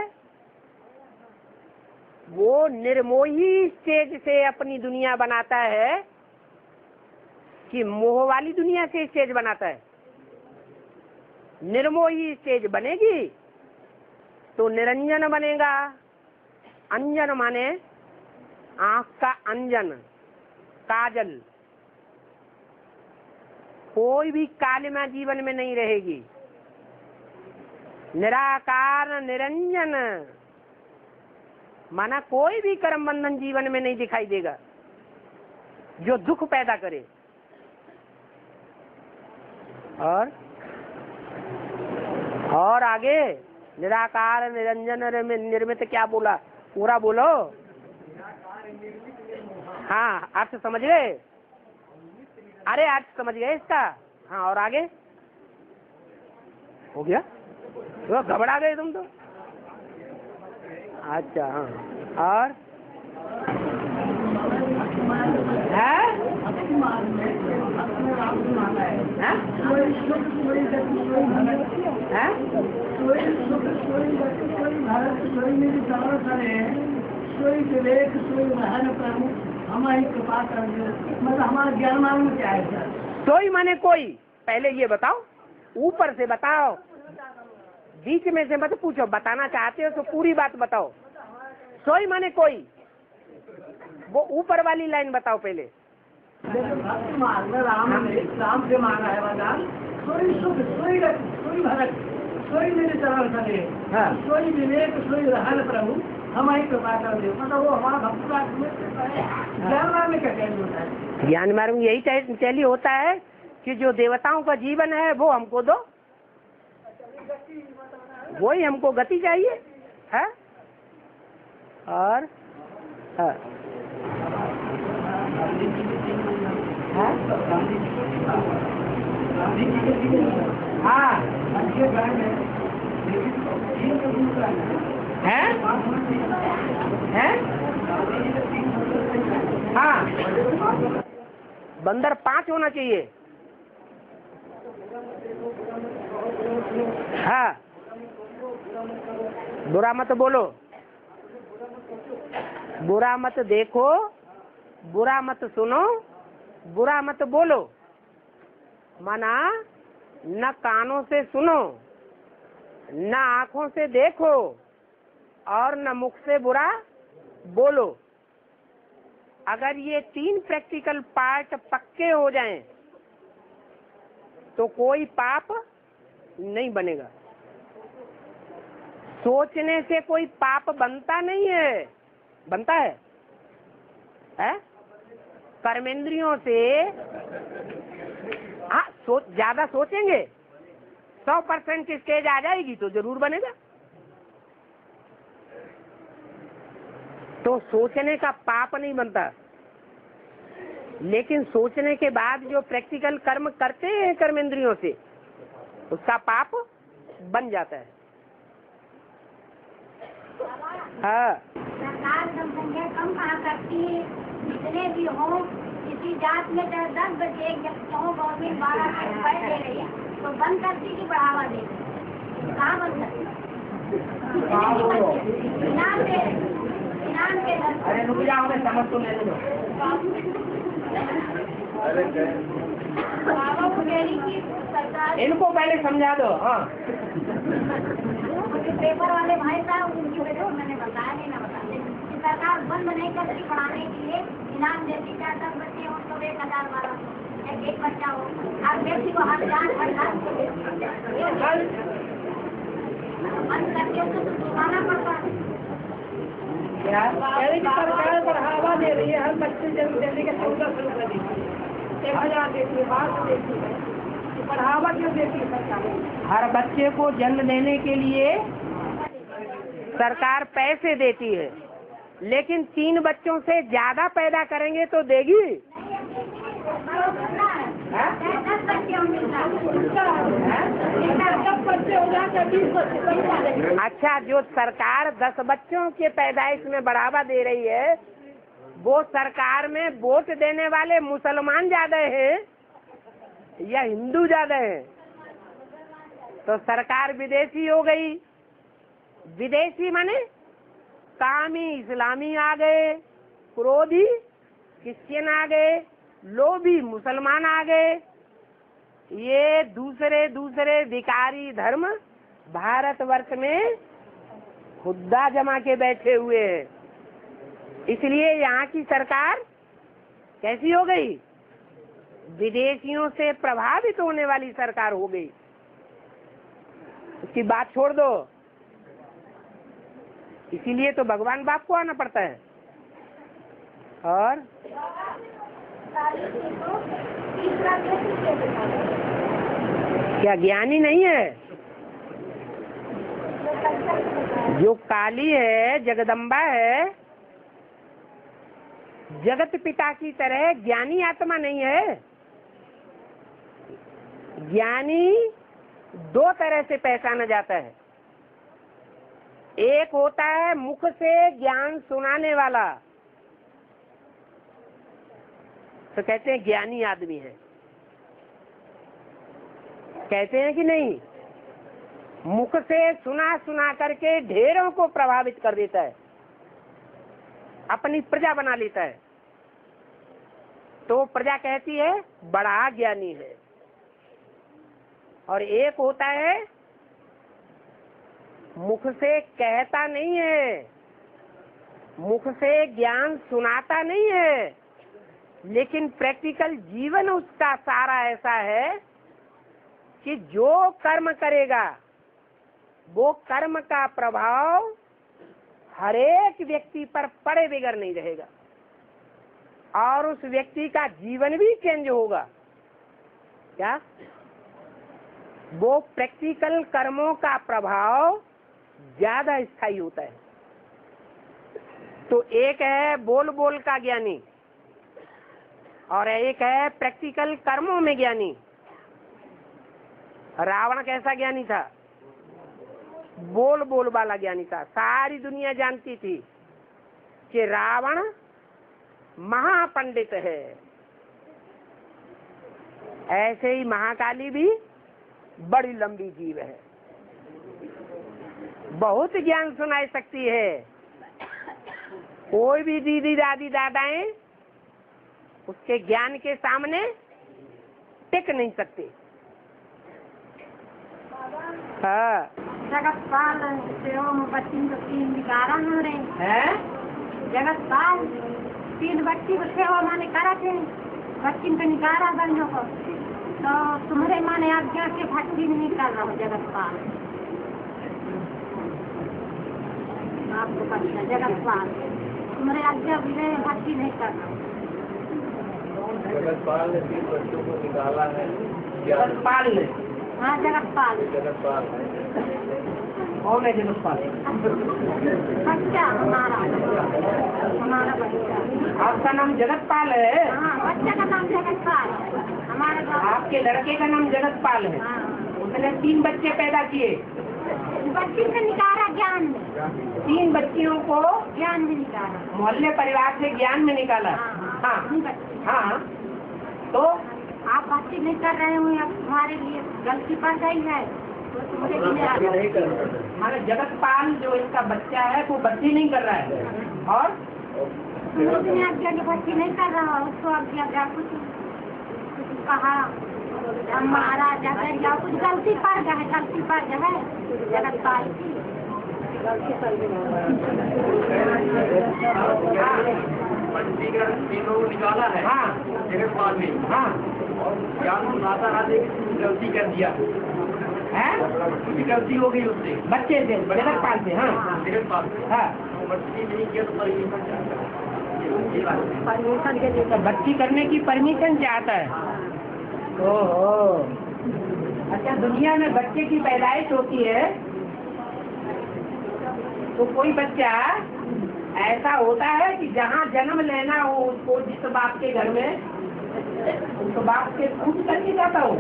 वो निर्मोही स्टेज से अपनी दुनिया बनाता है कि मोह वाली दुनिया से स्टेज बनाता है। निर्मोही स्टेज बनेगी तो निरंजन बनेगा। अंजन माने आंख का अंजन, काजल। कोई भी कालिमा जीवन में नहीं रहेगी। निराकार निरंजन माना कोई भी कर्म बंधन जीवन में नहीं दिखाई देगा जो दुख पैदा करे। और और आगे निराकार निरंजन में निर्मित क्या बोला? पूरा बोलो। हाँ, अर्थ समझ गए? अरे अर्थ समझ गए इसका? हाँ, और आगे हो गया? तो घबरा गए तुम तो। अच्छा हाँ, और है समाज में अपने राम को माना है। हाँ? कोई सुख कोई गति कोई भरत हाँ? कोई सुख कोई गति कोई भरत कोई मेरी चारों करे कोई विवेक कोई रहन प्रमुख हमारी कृपा कर दे। मतलब हमारा ज्ञान मार्ग में क्या है सर? सोई माने कोई, पहले ये बताओ, ऊपर से बताओ, बीच में से मत पूछो, बताना चाहते हो तो पूरी बात बताओ। सोई माने कोई, वो ऊपर वाली लाइन बताओ पहले। भक्ति मार्ग में राम ने राम से मांगा है वरदान, सोई सुख सोई गति सोई भरत सोई मेरे चरण चले। हाँ। सोई विवेक सोई रहन प्रभु हमारी कृपा कर दे। मतलब वो हमारा भक्ति का ज्ञान मार्ग में क्या कहना होता है? ज्ञान मार्ग में यही चैली होता है कि जो देवताओं का जीवन है वो हमको दो, वही हमको गति चाहिए है। और हाँ। हाँ है है हाँ, बंदर पांच होना चाहिए। हाँ, बुरा मत बोलो, बुरा मत देखो, बुरा मत सुनो, बुरा मत बोलो। माना न कानों से सुनो, न आँखों से देखो, और न मुख से बुरा बोलो। अगर ये तीन प्रैक्टिकल पार्ट पक्के हो जाएं, तो कोई पाप नहीं बनेगा। सोचने से कोई पाप बनता नहीं है, बनता है, है? कर्मेंद्रियों से हाँ, सोच ज्यादा सोचेंगे, सौ परसेंट की स्टेज आ जाएगी तो जरूर बनेगा। तो सोचने का पाप नहीं बनता, लेकिन सोचने के बाद जो प्रैक्टिकल कर्म करते हैं कर्मेंद्रियों से, उसका पाप बन जाता है। हाँ। सरकार जनसंख्या कम कहाँ करती है, जितने भी हो, किसी जात में चाहे दस बच्चे एक हो, गवर्नमेंट बारह के रुपए दे रही है, तो बंद करती की बढ़ावा दे रही है? कहाँ बंद करती? इनाम के इनाम के अरे रुक जाओ, मैं समझ तो लेने दो। बाबा को कह रही कि सरकार, इनको पहले समझा दो। हाँ, पेपर वाले भाई साहब उनकी वजह मैंने बताया नहीं ना बताया, सरकार बंद नहीं करती पढ़ाने के लिए, इनाम देती, चार दस बच्चे हो तो एक हजार बारह सौ, एक बच्चा हो, हर व्यक्ति को हर लाख हर लाख बंद करके उसको चुकाना पड़ता है। सरकार बढ़ावा दे रही है, हर बच्चे जन्म देने के चौदह सौ रुपये देती है, एक हजार देती है, बारह सौ देती है। बढ़ावा क्यों देती है सरकार? हर बच्चे को जन्म देने के लिए सरकार पैसे देती है, लेकिन तीन बच्चों से ज्यादा पैदा करेंगे तो देगी। दस बच्चे होंगे, अच्छा, जो सरकार दस बच्चों के पैदाइश में बढ़ावा दे रही है, वो सरकार में वोट देने वाले मुसलमान ज्यादा हैं या हिंदू ज्यादा हैं? तो सरकार विदेशी हो गई। विदेशी माने कामी इस्लामी आ गए, क्रोधी क्रिश्चियन आ गए, लोभी मुसलमान आ गए। ये दूसरे दूसरे विकारी धर्म भारतवर्ष में खुदा जमा के बैठे हुए हैं। इसलिए यहाँ की सरकार कैसी हो गई? विदेशियों से प्रभावित होने वाली सरकार हो गई। उसकी बात छोड़ दो। इसीलिए तो भगवान बाप को आना पड़ता है। और क्या ज्ञानी नहीं है? जो काली है, जगदम्बा है, जगत पिता की तरह ज्ञानी आत्मा नहीं है। ज्ञानी दो तरह से पहचाना जाता है। एक होता है मुख से ज्ञान सुनाने वाला, तो कहते हैं ज्ञानी आदमी है। कहते हैं कि नहीं? मुख से सुना सुना करके ढेरों को प्रभावित कर देता है, अपनी प्रजा बना लेता है, तो प्रजा कहती है बड़ा ज्ञानी है। और एक होता है मुख से कहता नहीं है, मुख से ज्ञान सुनाता नहीं है, लेकिन प्रैक्टिकल जीवन उसका सारा ऐसा है कि जो कर्म करेगा वो कर्म का प्रभाव हरेक व्यक्ति पर पड़े बगैर नहीं रहेगा, और उस व्यक्ति का जीवन भी चेंज होगा। क्या? वो प्रैक्टिकल कर्मों का प्रभाव ज्यादा स्थायी होता है। तो एक है बोल बोल का ज्ञानी और एक है प्रैक्टिकल कर्मों में ज्ञानी। रावण कैसा ज्ञानी था? बोल बोल वाला ज्ञानी था। सारी दुनिया जानती थी कि रावण महापंडित है। ऐसे ही महाकाली भी बड़ी लंबी जीव है, बहुत ज्ञान सुनाई सकती है। कोई भी दीदी दादी दादाएं उसके ज्ञान के सामने टिक नहीं सकते। हाँ, जगतपाल बच्ची को तीन निकारा हो रहे हैं। जगतपाल तीन बच्ची को सेवा माने करा थे, बच्ची को निकारा बनो को, तो तुम्हारे माने आज्ञा के भक्ति नहीं कर रहा हो जगतपाल। आपको पता जगतपाल तुम्हारे आज्ञा भी भक्ति नहीं कर रहा। जगतपाल ने तीन बच्चों को निकाला है। जगतपाल ने? हाँ जगतपाल। जगतपाल कौन है जगतपाल? बच्चा हमारा हमारा बच्चा। आपका नाम जगतपाल है? हाँ, बच्चा का नाम जगतपाल है। हमारा आपके लड़के का नाम जगतपाल है। हाँ। उसने तीन बच्चे पैदा किए। बच्ची से निकाला ज्ञान में, तीन बच्चियों को ज्ञान में निकाला, मोहल्ले परिवार से ज्ञान में निकाला। हाँ हाँ, तो आप भक्ति नहीं कर रहे हो, अब तुम्हारे लिए गलती पड़ गई है तो तुम्हारे लिए हमारे जगतपाल जो इनका बच्चा है वो भक्ति नहीं कर रहा है, और तुम्हें आज्ञा की भक्ति नहीं कर रहा, उसको आज्ञा कुछ कहा हमारा जगह या कुछ गलती पड़ गए, गलती पड़ गए जगतपाल की गलती पड़ तीनों निकाला है। हाँ जगतपाल ने। हाँ, ज्ञान सुनाता रहा, लेकिन गलती कर दिया है, कुछ गलती हो गई उससे, बच्चे से, जगतपाल से। हाँ जगतपाल हाँ, बच्ची नहीं किया तो परमिशन चाहता है। परमिशन के लिए तो बच्ची करने की परमिशन चाहता है। ओहो, अच्छा, दुनिया में बच्चे की पैदाइश होती है तो कोई बच्चा ऐसा होता है कि जहाँ जन्म लेना हो उसको, जिस बाप के घर में, उस बाप के पूछ करके जाता हो।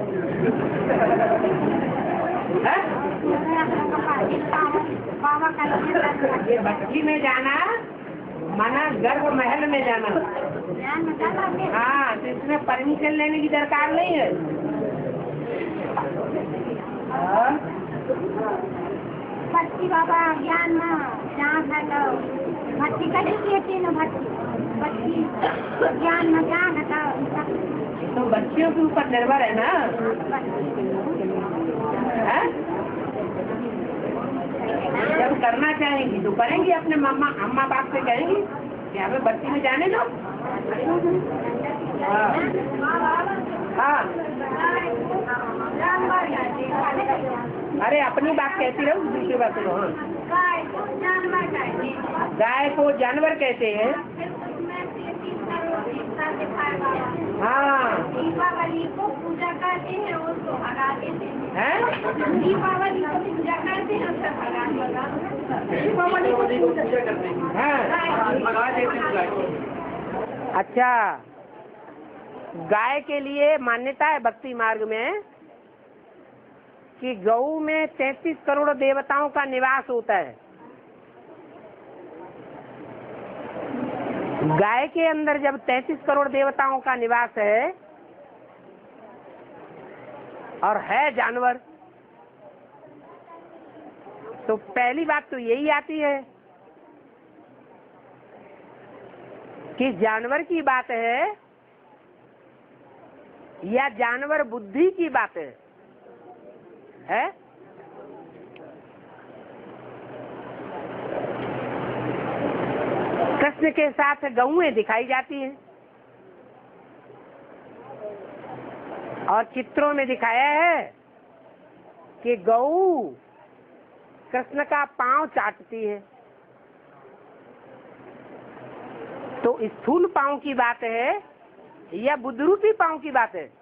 ये बच्ची में जाना माना गर्भ महल में जाना। हाँ, तो इसमें परमिशन लेने की दरकार नहीं है। भक्ति बाबा ज्ञान में जहाँ है तो भक्ति कैसे कहती है भक्ति भक्ति ज्ञान में क्या घटा, तो बच्चियों के ऊपर निर्भर है ना। है? जब करना चाहेंगी तो करेंगी, अपने मामा अम्मा बाप से कहेंगी कि हमें बच्ची में जाने दो। हाँ हाँ, अरे अपनी बात कहती रहो, दूसरी बात सुनो। हाँ, गाय को जानवर कहते हैं। हाँ, दीपावली को पूजा करते हैं और तो भगा देते हैं। दीपावली को पूजा करते हैं और भगा देते हैं। दीपावली को पूजा करते हैं। हाँ, भगा देते हैं। अच्छा, गाय के लिए मान्यता है भक्ति मार्ग में कि गऊ में तैंतीस करोड़ देवताओं का निवास होता है। गाय के अंदर जब तैंतीस करोड़ देवताओं का निवास है और है जानवर, तो पहली बात तो यही आती है कि जानवर की बात है या जानवर बुद्धि की बात है, है? कृष्ण के साथ गौएं दिखाई जाती हैं और चित्रों में दिखाया है कि गौ कृष्ण का पांव चाटती है। तो स्थूल पांव की बात है या बुद्धरूपी पांव की बात है?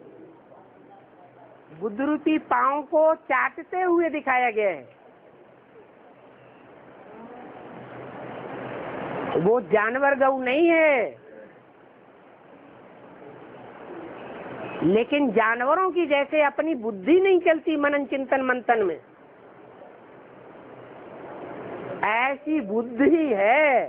बुद्धरूपी पांव को चाटते हुए दिखाया गया है। वो जानवर गौ नहीं है, लेकिन जानवरों की जैसे अपनी बुद्धि नहीं चलती मनन चिंतन मंथन में, ऐसी बुद्धि है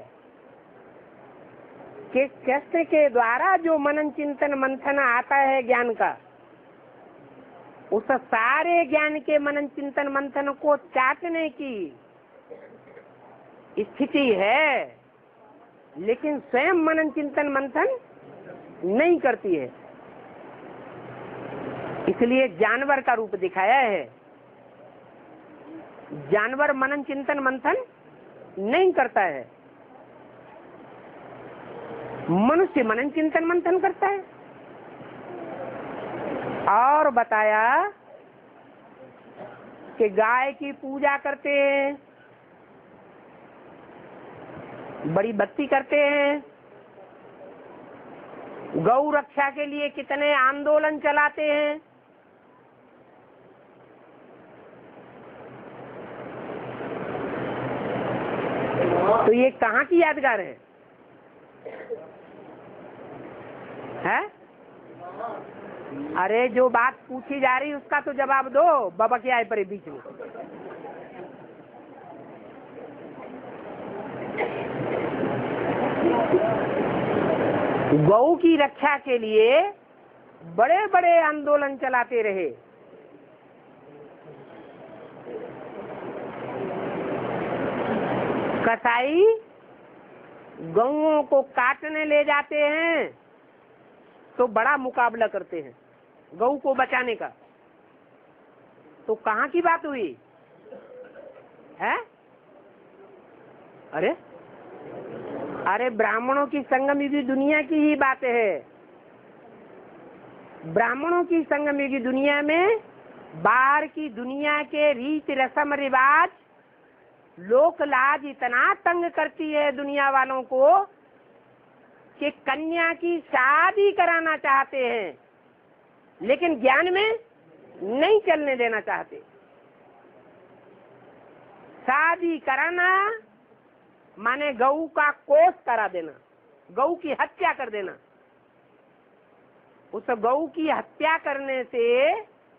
कि कृष्ण के द्वारा जो मनन चिंतन मंथन आता है ज्ञान का, उस सारे ज्ञान के मनन चिंतन मंथन को चाटने की स्थिति है, लेकिन स्वयं मनन चिंतन मंथन नहीं करती है। इसलिए जानवर का रूप दिखाया है। जानवर मनन चिंतन मंथन नहीं करता है, मनुष्य मनन चिंतन मंथन करता है। और बताया कि गाय की पूजा करते हैं, बड़ी भक्ति करते हैं, गौ रक्षा के लिए कितने आंदोलन चलाते हैं। तो ये कहाँ की यादगार है? है? अरे जो बात पूछी जा रही उसका तो जवाब दो, बाबा क्या आए परे बीच में। गौ की रक्षा के लिए बड़े बड़े आंदोलन चलाते रहे। कसाई गौओं को काटने ले जाते हैं तो बड़ा मुकाबला करते हैं गौ को बचाने का। तो कहाँ की बात हुई है? अरे अरे ब्राह्मणों की संगम युगी दुनिया की ही बात है। ब्राह्मणों की संगम युगी दुनिया में बाहर की दुनिया के रीत रस्म रिवाज लोक लाज इतना तंग करती है दुनिया वालों को कि कन्या की शादी कराना चाहते हैं, लेकिन ज्ञान में नहीं चलने देना चाहते। शादी कराना माने गऊ का कोष करा देना, गऊ की हत्या कर देना। उस गऊ की हत्या करने से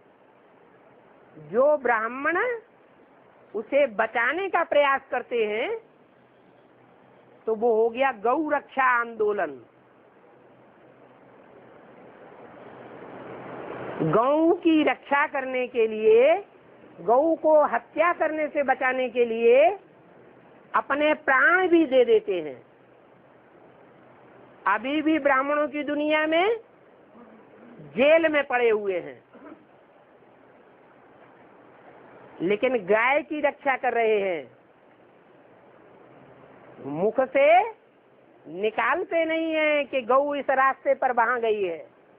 जो ब्राह्मण उसे बचाने का प्रयास करते हैं तो वो हो गया गौ रक्षा आंदोलन। गौ की रक्षा करने के लिए, गौ को हत्या करने से बचाने के लिए अपने प्राण भी दे देते हैं। अभी भी ब्राह्मणों की दुनिया में जेल में पड़े हुए हैं, लेकिन गाय की रक्षा कर रहे हैं। मुख से निकालते नहीं है कि गौ इस रास्ते पर वहां गई है।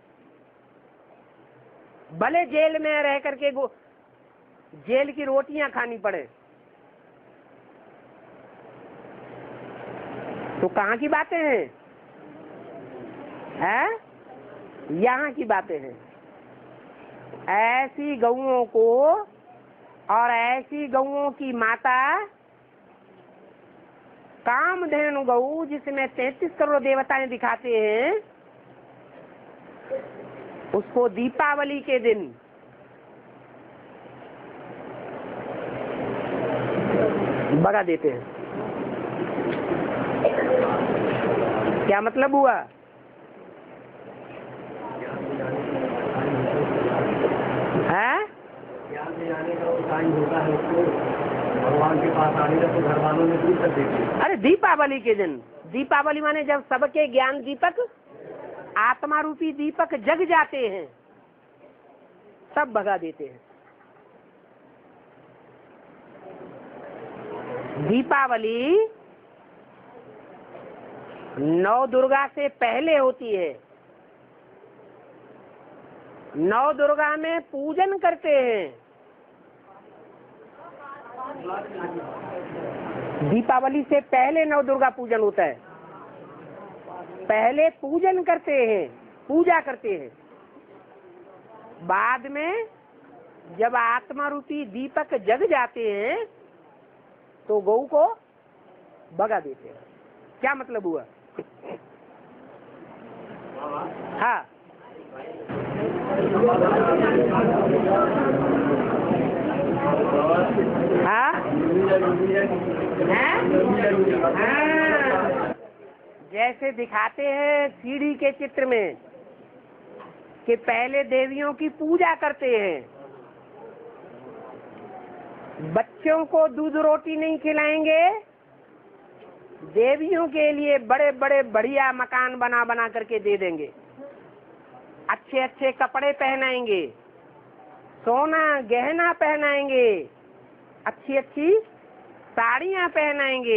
भले जेल में रह करके जेल की रोटियां खानी पड़े। तो कहाँ की बातें हैं? है? यहाँ की बातें हैं। ऐसी गौओं को और ऐसी गौओं की माता कामधेनु गौ, जिसमें तैतीस करोड़ देवताएं दिखाते हैं, उसको दीपावली के दिन भगा देते हैं। क्या मतलब हुआ? है ज्ञान में जाने का टाइम होता है उसको भगवान के पास आने का, तो घर वालों ने दूर कर देते हैं। अरे दीपावली के दिन, दीपावली माने जब सबके ज्ञान दीपक, आत्मा रूपी दीपक जग जाते हैं, सब भगा देते हैं। दीपावली नौ दुर्गा से पहले होती है। नौ दुर्गा में पूजन करते हैं। दीपावली से पहले नौ दुर्गा पूजन होता है। पहले पूजन करते हैं, पूजा करते हैं। बाद में जब आत्मा रूपी दीपक जग जाते हैं तो गौ को भगा देते हैं। क्या मतलब हुआ? हाँ हाँ हाँ, जैसे दिखाते हैं सीढ़ी के चित्र में कि पहले देवियों की पूजा करते हैं। बच्चों को दूध रोटी नहीं खिलाएंगे, देवियों के लिए बड़े बड़े बढ़िया मकान बना बना करके दे देंगे, अच्छे अच्छे कपड़े पहनाएंगे, सोना गहना पहनाएंगे, अच्छी अच्छी साड़ियाँ पहनाएंगे,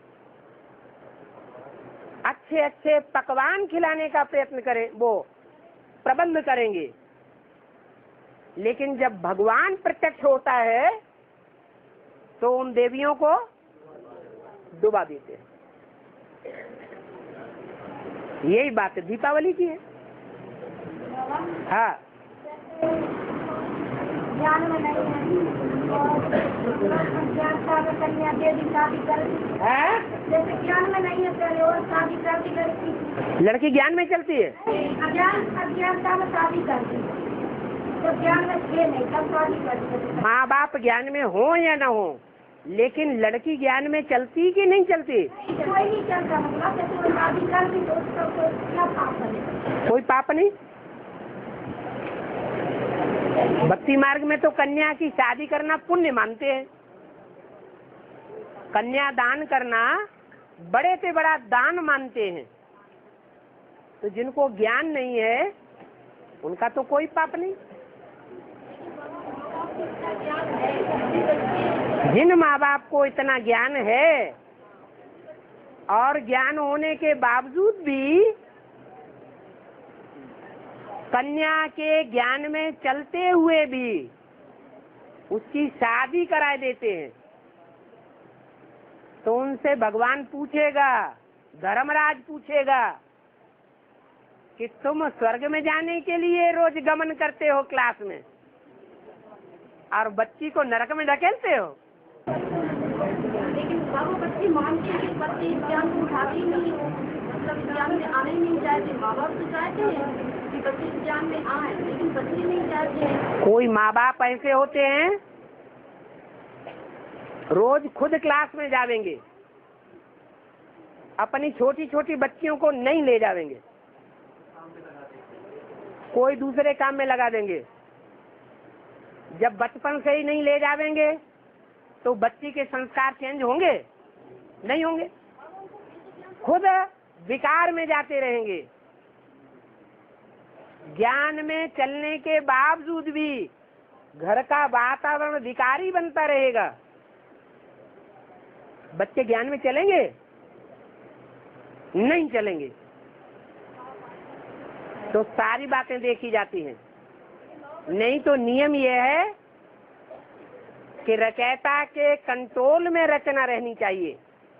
अच्छे अच्छे पकवान खिलाने का प्रयत्न करें, वो प्रबंध करेंगे। लेकिन जब भगवान प्रत्यक्ष होता है तो उन देवियों को डुबा देते हैं। यही बात दीपावली की है। हाँ ज्ञान में नहीं है और ज्ञान का कन्या देवी शादी कर, जैसे ज्ञान में नहीं है पहले और शादी करती लड़की लड़की ज्ञान में चलती है, अज्ञान अज्ञानता में शादी करती, जब ज्ञान में थे नहीं तब शादी करती। माँ बाप ज्ञान में हो या न हो, लेकिन लड़की ज्ञान में चलती कि नहीं चलती? कोई नहीं चलता, मतलब जैसे वो शादी करती तो उसका क्या पाप है? कोई पाप नहीं। भक्ति मार्ग में तो कन्या की शादी करना पुण्य मानते हैं। कन्या दान करना बड़े से बड़ा दान मानते हैं। तो जिनको ज्ञान नहीं है उनका तो कोई पाप नहीं। जिन माँ बाप को इतना ज्ञान है और ज्ञान होने के बावजूद भी कन्या के ज्ञान में चलते हुए भी उसकी शादी करा देते हैं, तो उनसे भगवान पूछेगा, धर्मराज पूछेगा कि तुम स्वर्ग में जाने के लिए रोज गमन करते हो क्लास में और बच्ची को नरक में धकेलते हो। लेकिन बाबू बच्ची मानती है कि बच्ची ज्ञान को उठाती नहीं, मतलब ज्ञान में आने नहीं चाहते। माँ बाप तो चाहते हैं कि बच्चे ज्ञान में आए, लेकिन बच्चे नहीं चाहते हैं। कोई माँ बाप ऐसे होते हैं रोज खुद क्लास में जावेंगे, अपनी छोटी छोटी बच्चियों को नहीं ले जावेंगे, कोई दूसरे काम में लगा देंगे। जब बचपन से ही नहीं ले जावेंगे तो बच्ची के संस्कार चेंज होंगे? नहीं होंगे, खुद विकार में जाते रहेंगे। ज्ञान में चलने के बावजूद भी घर का वातावरण विकारी बनता रहेगा। बच्चे ज्ञान में चलेंगे? नहीं चलेंगे। तो सारी बातें देखी जाती हैं। नहीं तो नियम यह है कि रचयिता के कंट्रोल में रचना रहनी चाहिए।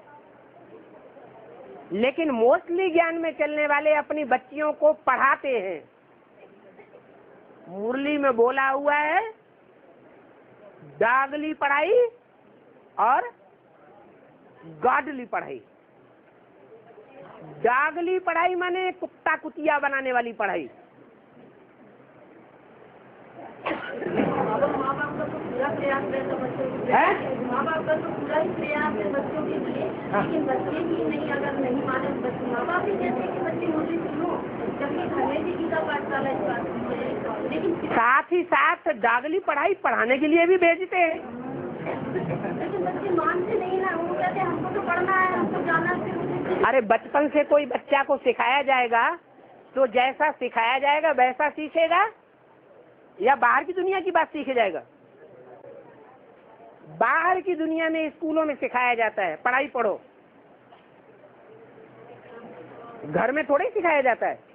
लेकिन मोस्टली ज्ञान में चलने वाले अपनी बच्चियों को पढ़ाते हैं। मुरली में बोला हुआ है, डागली पढ़ाई और गाडली पढ़ाई। डागली पढ़ाई माने कुत्ता कुतिया बनाने वाली पढ़ाई। माँ बाप को पूरा प्रयास रहता बच्चों के हैं? माँ बाप का तो पूरा ही प्रयास है बच्चों के लिए, हाँ। लेकिन बच्चे ही नहीं, अगर नहीं माने बच्चे, माँ बाप ही कहते हैं कि बच्चे मुझे सुनो, जबकि घर में भी गीता पाठशाला इस बात की है, लेकिन साथ ही साथ डागली पढ़ाई पढ़ाने के लिए भी भेजते हैं। लेकिन बच्चे मानते नहीं ना, वो कहते हैं हमको तो पढ़ना है, हमको जाना है। अरे बचपन से कोई बच्चा को सिखाया जाएगा तो जैसा सिखाया जाएगा वैसा सीखेगा, या बाहर की दुनिया की बात सीखे जाएगा? बाहर की दुनिया में स्कूलों में सिखाया जाता है पढ़ाई पढ़ो, घर में थोड़ा ही सिखाया जाता है।